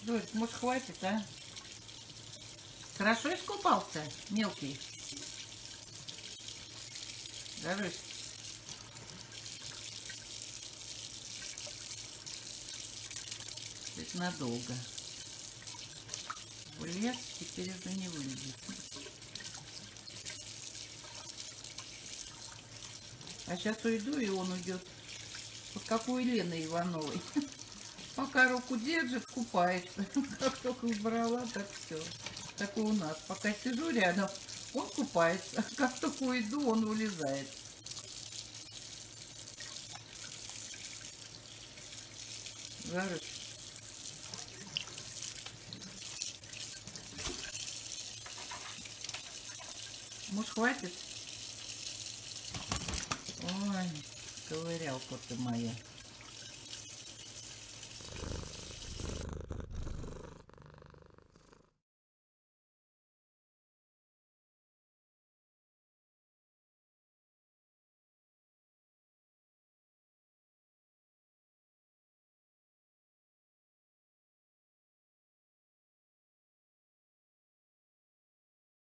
Жорик, может, хватит, а? Хорошо искупался, мелкий? Жорик. Это надолго. Влез, теперь уже не вылезет. А сейчас уйду, и он уйдет. Вот как у Елены Ивановой. Пока руку держит, купается. Как только убрала, так все. Так и у нас. Пока сижу рядом, он купается. Как только уйду, он вылезает. Жарыш. Может, хватит? Ой, ковырялка ты моя.